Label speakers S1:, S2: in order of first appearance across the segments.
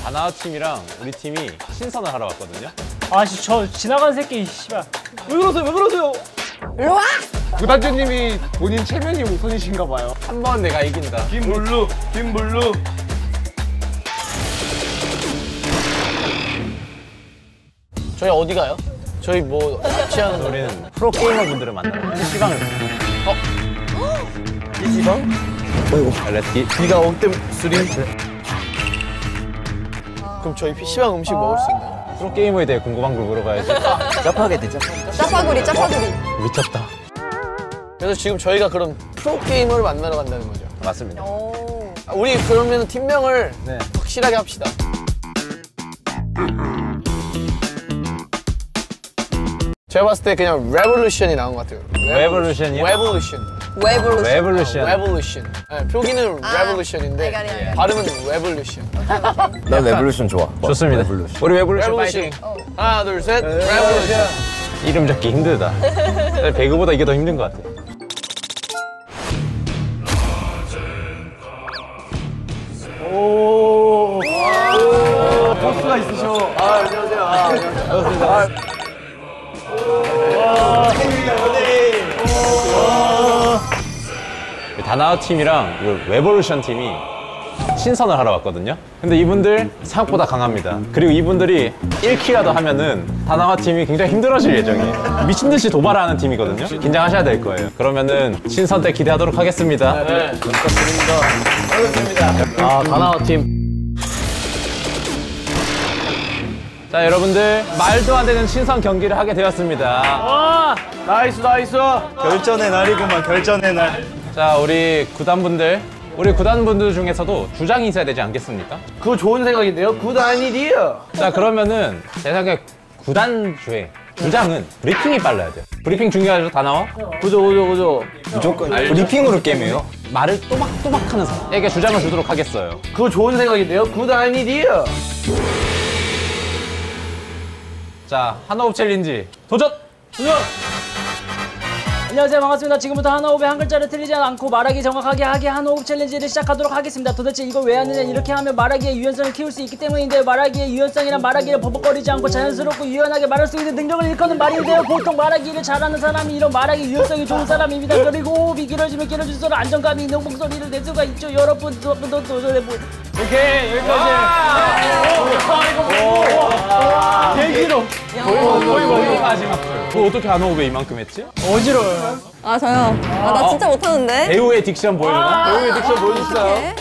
S1: 다나와 팀이랑 우리 팀이 신선을 하러 왔거든요.
S2: 아씨 저 지나간 새끼 씨발. 왜 그러세요? 왜 그러세요?
S3: 일로 와!
S4: 구단주님이 본인 체면이 우선이신가 봐요.
S1: 한 번 내가 이긴다.
S4: 김블루, 김블루.
S3: 저희 어디 가요? 저희 뭐 취하는 거?
S1: 우리는 프로게이머 분들을 만나요. PC방을.
S3: PC방?
S1: 어이구. 렛기.
S3: 네가 억댐 수리? 그럼 저희 PC방 음식 먹을 수 있나요?
S1: 프로게이머에 대해 궁금한 걸 물어봐야지.
S3: 짜파게티, 짜파구리, 짜파구리.
S1: 미쳤다.
S3: 그래서 지금 저희가 그럼 프로게이머를 만나러 간다는 거죠?
S1: 맞습니다.
S3: 우리 그러면 팀명을
S1: 네.
S3: 확실하게 합시다. 제가 봤을 때 그냥 레볼루션이 나온 것 같아요.
S1: 레볼루션이요?
S3: 레볼루션.
S1: 레볼루션.
S3: 레볼루션. 네, 표기는 레볼루션인데 발음은 레볼루션.
S5: 난 레볼루션 좋아.
S1: 좋습니다. 우리 레볼루션 파이팅.
S3: 하나, 둘, 셋. 레볼루션.
S1: 이름 적기 힘들다. 배그보다 이게 더 힘든 것 같아.
S4: 오. 포스가 있으셔.
S3: 안녕하세요. 반갑습니다.
S1: 다나와 팀이랑 레볼루션 팀이 신선을 하러 왔거든요. 근데 이분들 생각보다 강합니다. 그리고 이분들이 1킬이라도 하면은 다나와 팀이 굉장히 힘들어질 예정이에요. 미친 듯이 도발하는 팀이거든요. 긴장하셔야 될 거예요. 그러면은 신선 때 기대하도록 하겠습니다.
S3: 네, 부탁드립니다. 아, 다나와 팀.
S1: 자, 여러분들 말도 안 되는 신선 경기를 하게 되었습니다.
S4: 나이스, 나이스. 결전의 날이구만, 결전의 날.
S1: 자, 우리 구단분들 중에서도 주장이 있어야 되지 않겠습니까?
S3: 그거 좋은 생각인데요? 굿 아이디어.
S1: 자, 그러면은 제 생각에 구단주의 주장은 브리핑이 빨라야 돼요. 브리핑 중요하죠, 다나와?
S3: 그죠.
S5: 무조건 브리핑으로 게임해요.
S1: 말을 또박또박 하는 사람에게 주장을 주도록 하겠어요.
S3: 그거 좋은 생각인데요? 굿 아이디어.
S1: 자, 한호흡 챌린지 도전!
S2: 안녕하세요 반갑습니다. 지금부터 한호흡에 한 글자를 틀리지 않고 말하기 정확하게 하기 한호흡 챌린지를 시작하도록 하겠습니다. 도대체 이걸 왜 하느냐. 이렇게 하면 말하기의 유연성을 키울 수 있기 때문인데요. 말하기의 유연성이란 말하기를 버벅거리지 않고 자연스럽고 유연하게 말할 수 있는 능력을 일컫는 말인데요. 보통 말하기를 잘하는 사람이 이런 말하기 유연성이 좋은 사람입니다. 그리고 호흡이 길어지면 길어질수록 안정감이 있는 목소리를 낼 수가 있죠. 여러분 도전해보세요. 오케이 여기까지. 되게 길어.
S1: 거의 마지막 줄. 그거 어떻게 한호흡에 이만큼 했지?
S2: 어지러워요.
S6: 아 저요? 아 나 진짜 못하는데?
S1: 배우의 딕션 보여주나?
S3: 배우의 딕션 보여주세요.
S6: 오케이.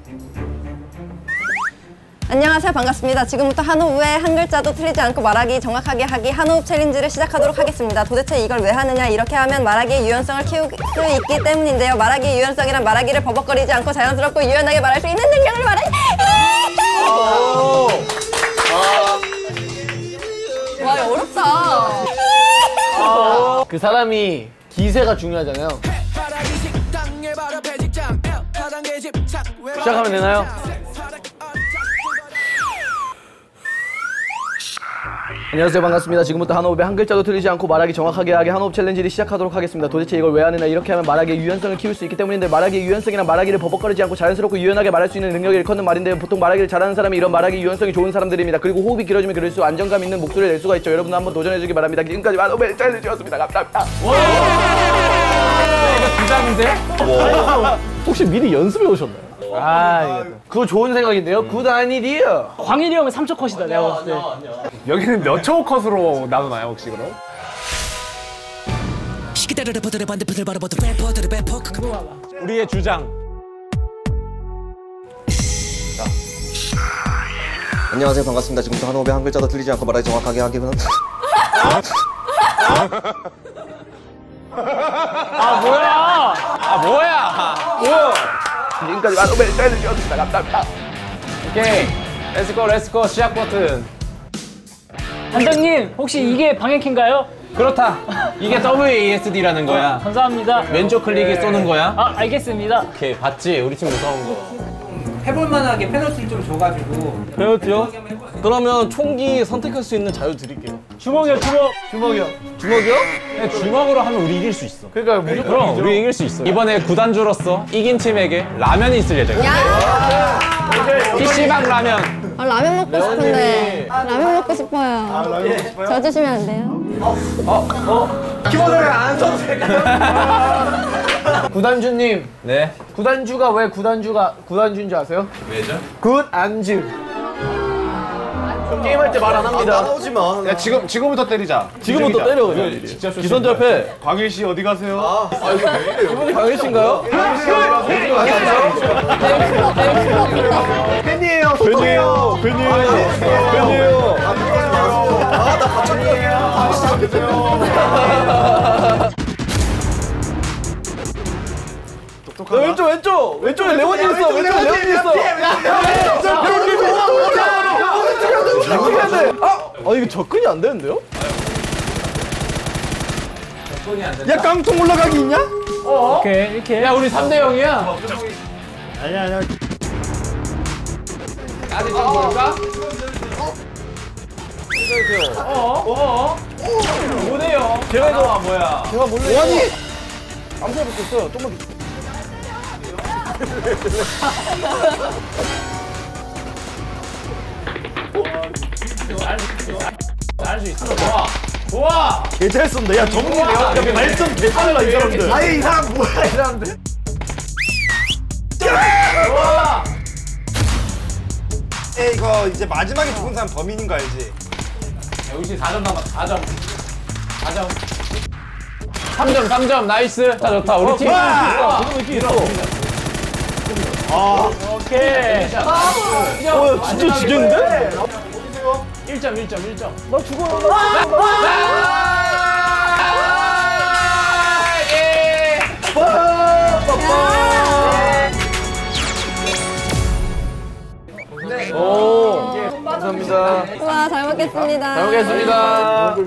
S6: 안녕하세요 반갑습니다. 지금부터 한호흡에 한 글자도 틀리지 않고 말하기 정확하게 하기 한호흡 챌린지를 시작하도록 하겠습니다. 도대체 이걸 왜 하느냐. 이렇게 하면 말하기의 유연성을 키울 수 있기 때문인데요. 말하기의 유연성이란 말하기를 버벅거리지 않고 자연스럽고 유연하게 말할 수 있는 능력을 말해. 와 이거 어렵다.
S3: 그 사람이 기세가 중요하잖아요. 시작하면 되나요? 안녕하세요 반갑습니다. 지금부터 한호흡에 한 글자도 틀리지 않고 말하기 정확하게 하기 한호흡 챌린지를 시작하도록 하겠습니다. 도대체 이걸 왜 하느냐. 이렇게 하면 말하기의 유연성을 키울 수 있기 때문인데 말하기의 유연성이란 말하기를 버벅거리지 않고 자연스럽고 유연하게 말할 수 있는 능력을 일컫는 말인데요. 보통 말하기를 잘하는 사람이 이런 말하기 유연성이 좋은 사람들입니다. 그리고 호흡이 길어지면 길어질수록 안정감 있는 목소리를 낼 수가 있죠. 여러분도 한번 도전해주기 바랍니다. 지금까지 한호흡 챌린지였습니다. 감사합니다.
S1: 이거 주장인데?
S3: 혹시 미리 연습해 오셨나요? 그거 좋은 생각인데요? 굿 아이디어.
S2: 광일이 형은 3초 컷이다 내가 봤을 때.
S4: 여기는 몇 초 컷으로 나누나요, 혹시 그럼?
S1: 우리의 주장.
S5: 안녕하세요 반갑습니다. 지금부터 한호흡에 한 글자도 틀리지 않고 말하기 정확하게 하기는
S1: 뭐야?
S3: 지금까지 한호흡 챌린지였습니다. 감사합니다.
S1: 오케이. 렛츠고 시작 버튼.
S2: 단장님 혹시 이게 방향키인가요?
S1: 그렇다. 이게 WASD라는 거야.
S2: 감사합니다.
S1: 왼쪽 클릭이 쏘는 거야.
S2: 아 알겠습니다.
S1: 오케이, 봤지? 우리 팀 무서운 거.
S7: 해볼만하게 페널티를 좀 줘가지고.
S3: 배웠죠? 그러면 총기 선택할 수 있는 자유 드릴게요.
S2: 주먹이요 주먹.
S3: 주먹이요?
S1: 네, 주먹으로 하면 우리 이길 수 있어.
S3: 그러니까 무조건
S1: 그럼 우리 이길 수 있어. 이번에 구단주로서 이긴 팀에게 라면이 있을 예정이야. PC방 라면.
S6: 아, 라면 먹고 싶은데. 라면 먹고 싶어요. 저 주시면 안 돼요?
S3: 키보드를 안 써도 될까요? 구단주님,
S1: 네.
S3: 구단주가 왜 구단주인 줄 아세요?
S1: 왜죠?
S3: 굿안주. 게임할 때 말 안 합니다.
S5: 나오지 마.
S4: 야 지금부터 때리자.
S3: 지금부터 때려 그냥. 기선제 앞에.
S4: 광일 씨 어디 가세요?
S3: 이분이 강혜씨인가요?
S4: 팬이에요. 팬이에요. 팬이에요.
S5: 아나 다쳤네.
S3: 왼쪽에 레원이 있어. 왼쪽에 레원이 있어. 이거 접근이 안 되는데요?
S4: 야 깡통 올라가기 있냐?
S2: 오케이 이렇게.
S1: 야, 우리 3대 0이야.
S4: 아니야.
S1: 까지 좀 볼까? 뭐네요?
S3: 제가 이거
S1: 뭐야?
S3: 제가 몰래 아니 암살 붙었어요. 좀만
S1: 할 수 있어. 좋아. 좋아.
S4: 개잘 쏜다. 야 정리해요. 발전 개빨라 이 사람들. 아니 이 사람 뭐야 이 사람들.
S1: 좋아.
S4: 에 이거 이제 마지막에 죽은 사람 범인인 거 알지?
S1: 여기시 4점 남았. 4점. 4점. 3점. 나이스. 자, 좋다. 우리 팀. 오케이.
S3: 진짜 지겠는데?
S1: 1점.
S3: 나 죽어. 오, 감사합니다.
S6: 우와, 잘 먹겠습니다.
S3: 잘 먹겠습니다.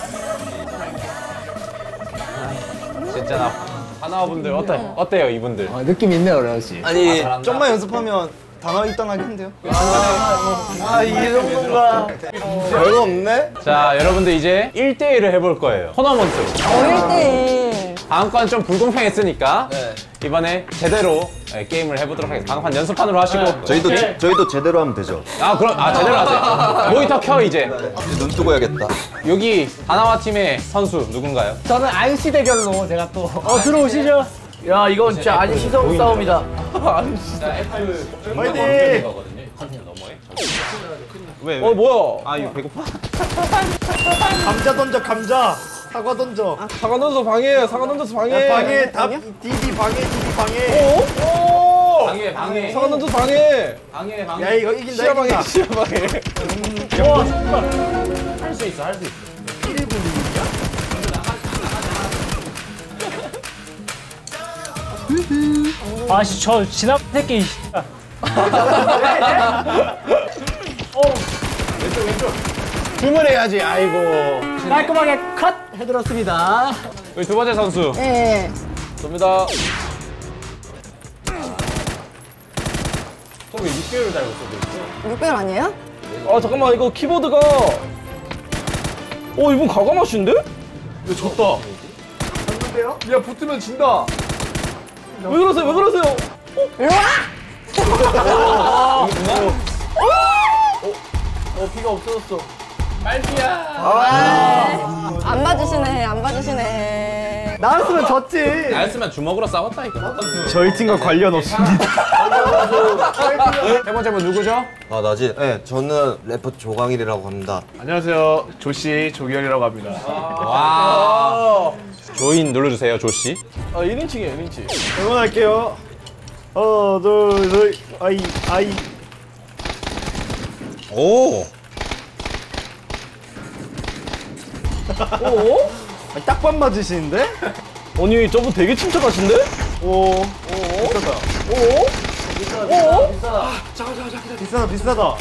S1: 진짜 나 하나분들 어때요 이분들?
S3: 느낌 있네요, 레오씨.
S5: 아니
S4: 좀만 연습하면 단어 입단하기 힘든데요?
S3: 이 정도가.
S5: 별거 없네.
S1: 자, 여러분들 이제 1대1을 해볼 거예요. 토너먼트로.
S6: 1대1.
S1: 다음 건 좀 불공평했으니까 이번에 제대로 게임을 해보도록 하겠습니다. 다음 판 연습판으로 하시고
S5: 저희도 제대로 하면 되죠.
S1: 그럼 제대로 하세요. 모니터 켜 이제.
S5: 이제 눈 뜨고 해야겠다.
S1: 여기 다나와 팀의 선수 누군가요?
S3: 저는 안시 대결로 제가 또.
S2: 들어오시죠.
S3: 야, 이건 진짜 안시성 싸움이다.
S1: 자, F
S4: 화이팅!
S1: 거거든요. 컨텐츠 너머에.
S4: 왜?
S3: 뭐야?
S4: 아 이거 배고파? 감자 던져 감자. 사과 던져.
S3: 사과 던져서 방해해요. 사과 던져서 방해.
S4: 방해 답 DD 방해.
S1: 방해.
S3: 사과 던져서 방해.
S1: 방해.
S4: 야 이거 이긴다.
S3: 시야 방해.
S4: 이긴다.
S3: 시야 방해.
S1: 할 수 있어. 1분.
S2: 아씨 저 지난 새끼.
S1: 주문해야지. 아이고.
S2: 깔끔하게 컷 해드렸습니다.
S1: 우리 두 번째 선수.
S6: 네.
S3: 좋습니다.
S1: 왜 6개월을 달고 있어?
S6: 600원 아니에요?
S3: 아, 잠깐만. 이거 키보드가. 이분 과감하신데?
S4: 이거 졌다.
S3: 야, 붙으면 진다. 왜 그러세요?
S6: 일로 와!
S3: 피가 없어졌어.
S1: 빨리야.
S6: 안 봐주시네.
S3: 나였으면 졌지.
S1: 나였으면 주먹으로 싸웠다 이거.
S4: 저희 팀과 관련 없습니다.
S1: 세 번째 분 누구죠?
S5: 아 나지? 네, 저는 래퍼 조광일이라고 합니다.
S4: 안녕하세요. 조씨 조기현이라고 합니다.
S1: 와. 조인 눌러주세요, 조씨.
S3: 1인칭이에요, 1인칭.
S4: 응원할게요. 하나 둘 셋. 아이.
S1: 오.
S4: 딱밤 맞으시는데?
S3: 아니, 저분 되게 침착하신데?
S4: 비싸다.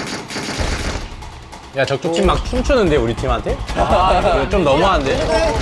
S1: 야, 저쪽 팀 막 춤추는데 우리 팀한테? 이거 좀 너무한데?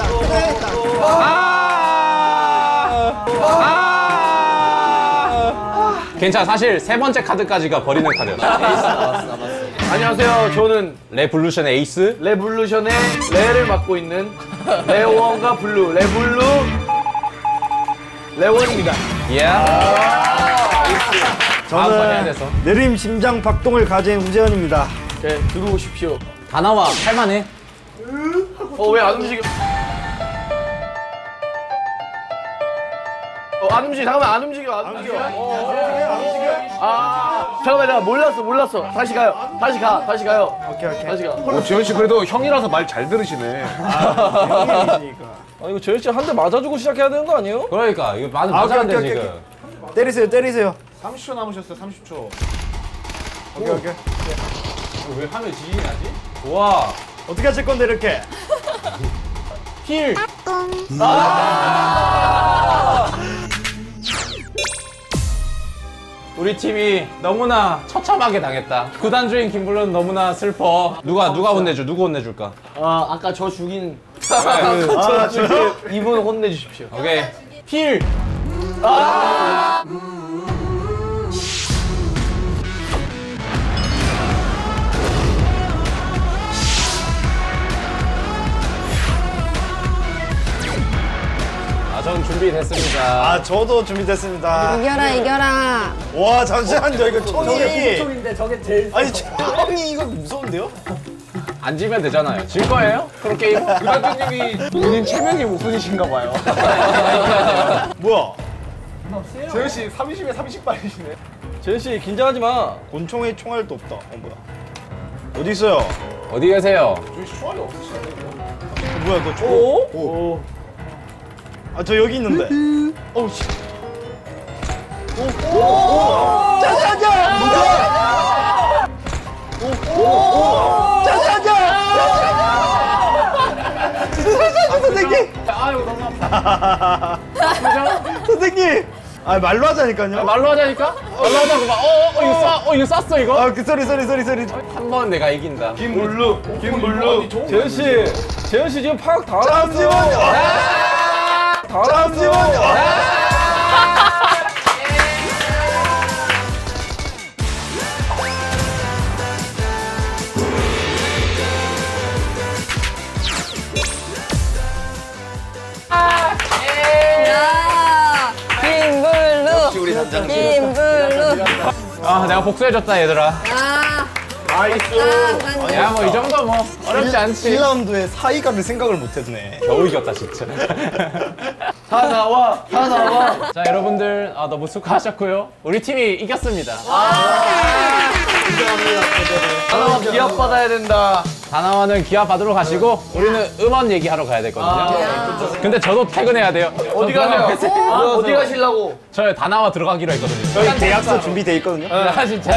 S1: 괜찮아. 사실 세 번째 카드까지가 버리는 카드였어.
S3: 안녕하세요. 저는
S1: 레볼루션의 에이스.
S3: 레볼루션의 레를 맡고 있는 레원과 블루, 레블루 레원입니다.
S1: 예. 다음 번 해야
S4: 저는
S1: 돼서.
S4: 느림 심장 박동을 가진 우재현입니다.
S3: 네, 들어오십시오.
S1: 다 나와. 할만해.
S3: 왜 안 움직여? 안 움직여. 잠깐만, 안 움직여. 안 움직여. 잠깐만, 나 몰랐어. 다시 가요. 다시 가요.
S4: 오케이.
S3: 다시 가.
S8: 지현 씨 그래도 형이라서 말 잘 들으시네.
S4: 형님이시니까.
S3: 이거 재현 씨 한 대 맞아주고 시작해야 되는 거 아니에요?
S1: 그러니까 이거 맞았는데
S4: 오케이.
S1: 지금.
S4: 때리세요.
S8: 30초 남으셨어요. 30초.
S4: 오케이.
S1: 왜 화면 지진이 나지? 와.
S4: 어떻게 하실 건데 이렇게?
S1: 힐. 우리 팀이 너무나 처참하게 당했다. 구단주인 김블루는 너무나 슬퍼. 누가 누구 혼내줄까?
S3: 아까 저 죽인 저 죽인 이분 혼내주십시오.
S1: 오케이. 힐. 전 준비됐습니다.
S4: 저도 준비됐습니다.
S6: 이겨라.
S4: 와, 잠시만요. 이거 총이.
S2: 총인데 저게 제일
S4: 아니, 총이 이거 무서운데요?
S1: 안 지면 되잖아요. 질 거예요? 프로게임?
S8: 구단주님이 본인 체면이 우선이신가 봐요.
S4: 뭐야?
S8: 재현 씨 30에 30발이시네.
S3: 재현 씨 긴장하지 마.
S4: 권총에 총알도 없다. 뭐야? 어디 있어요?
S1: 어디 계세요?
S4: 뭐야, 너 총? 오. 저 여기 있는데. 어우 씨. 선생님!
S1: 아유 너무 아파.
S4: 선생님! 말로 하자니까요.
S1: 말로 하자니까? 말로 하자고 막 이거 쐈어 이거?
S4: 그 소리.
S1: 한 번 내가 이긴다.
S3: 김물루. 재현 씨 지금 파악 다
S4: 잠시만요.
S6: 야, 김블루.
S1: 아 내가 복수해줬다 얘들아.
S4: 나이스.
S1: 야 뭐 이 정도 뭐 어렵지 않지.
S4: 1라운드에 사이가를 생각을 못했네.
S1: 겨우 이겼다 진짜.
S3: 다 나와.
S1: 자 여러분들 너무 수고하셨고요. 우리 팀이 이겼습니다.
S3: 하나만 기합 받아야 된다.
S1: 다나와는 기합 받으러 가시고 우리는 음원 얘기하러 가야 되거든요. 근데 저도 퇴근해야 돼요.
S3: 어디 가세요? 어디 가시려고?
S1: 저 다나와 들어가기로 했거든요.
S4: 저희 계약서 준비돼 있거든요.
S1: 아 진짜.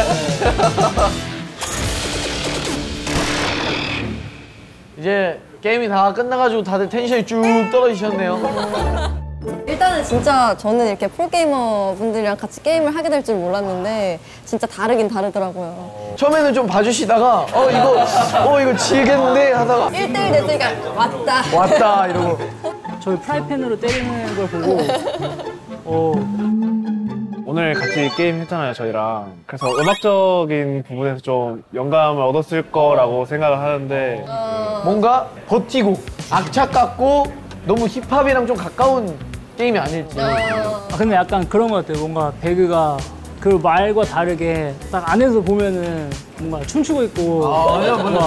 S3: 이제 게임이 다 끝나가지고 다들 텐션이 쭉 떨어지셨네요.
S6: 일단은 진짜 저는 이렇게 프로게이머 분들이랑 같이 게임을 하게 될 줄 몰랐는데 진짜 다르긴 다르더라고요.
S3: 처음에는 좀 봐주시다가 이거 지겠는데 하다가
S6: 1대1 됐으니까
S3: 왔다 이러고
S2: 저희 프라이팬으로 때리는 걸 보고
S9: 오늘 같이 게임 했잖아요, 저희랑. 그래서 음악적인 부분에서 좀 영감을 얻었을 거라고 생각을 하는데
S3: 뭔가 버티고 악착 같고 너무 힙합이랑 좀 가까운 게임이 아닐지.
S2: 근데 약간 그런 것 같아요. 뭔가 배그가 그 말과 다르게 딱 안에서 보면은 뭔가 춤추고 있고 뭔가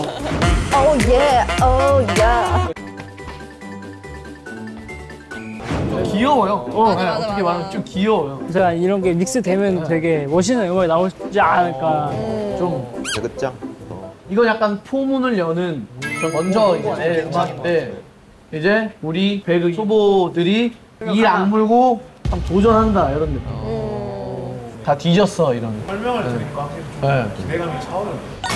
S6: 오 예.
S3: 귀여워요.
S6: 맞아,
S3: 어떻게
S6: 맞아.
S3: 말하면 좀 귀여워요.
S2: 제가 이런 게 믹스되면 되게 멋있는 음악이 나오지 않을까 좀.
S5: 대극장.
S3: 이건 약간 포문을 여는 먼저 이제 낼 음악인데 이제 우리 배그 초보들이 이 악물고 한번 도전한다 이런 느낌. 다 뒤졌어 이런.
S8: 설명을 들으니까
S3: 네.
S8: 기대감이 차오르네.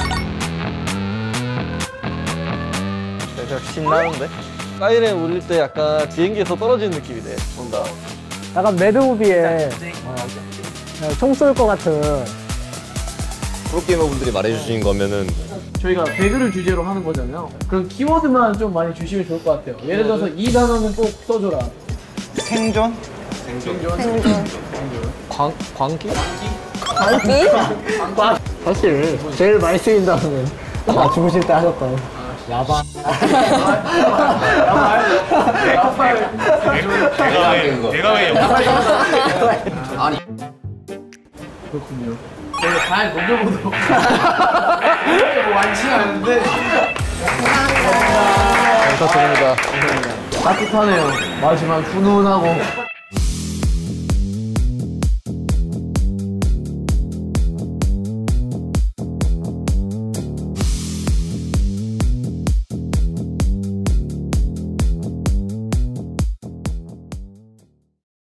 S3: 신나는데? 사이렌 울릴 때 약간 비행기에서 떨어지는 느낌이네. 뭔가.
S2: 약간 매드무비에 총 쏠 것 같은.
S5: 프로게이머 분들이 말해주신 거면은
S3: 저희가 배그를 주제로 하는 거잖아요. 그럼 키워드만 좀 많이 주시면 좋을 것 같아요. 예를 들어서 이 단어는 꼭 써줘라.
S4: 생존?
S3: 광기?
S6: 광기?
S2: 사실 제일 많이 쓰인 단어는 주무실 때 하셨던 야방.
S8: 내가 왜
S3: 그렇군요. 저희가 잘 녹여보도록 많지 않은데
S6: 감사합니다.
S3: 따뜻하네요. 마지막 훈훈하고